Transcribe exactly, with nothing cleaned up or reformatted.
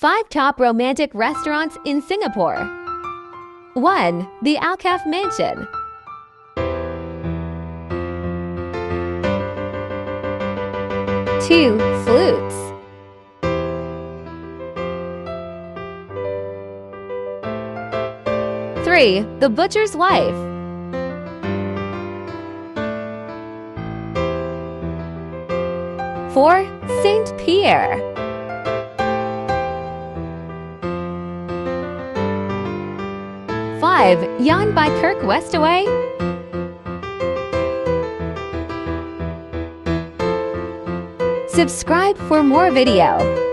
Five top romantic restaurants in Singapore. one. The Alcaf Mansion. two. Flutes. three. The Butcher's Wife. four. Saint Pierre. five. Jan by Kirk Westaway. Subscribe for more video.